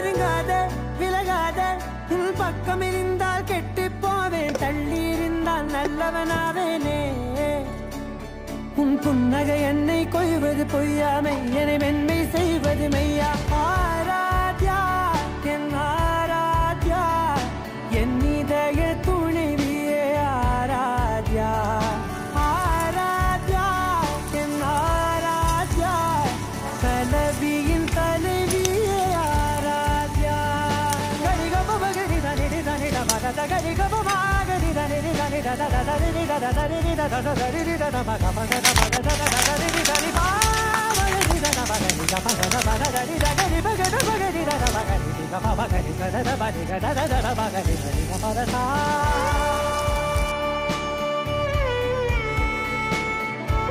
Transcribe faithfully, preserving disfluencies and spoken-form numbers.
நெருங்காதே விலகாதே உன் பக்கம் இருந்தால் கெட்டு போவேன் தள்ளி இருந்தால் நல்லவனாவேனே உன் புன்னகை என்னை கொய்வது பொய்யாமை என்னை மென்மை செய்வது மெய்யா ஆராத்யா என் ஆராத்யா என் இதய துணைவியே ஆராத்யா ஆராத்யா என் ஆராத்யா கலவியின் தலைவியே ஆராத்யா கரிகப மகரி தனிரி தனிட மகத கரிகப மகரி தனிரி தனிட ததரி ததரி ததரி தத மக மகத மகத ததரி தரி பா மகரி தத மகரி மகத மகரி தரி மகத மகரி தத மகரி தத மகரி தத மகரி தத மகரி தரி மகத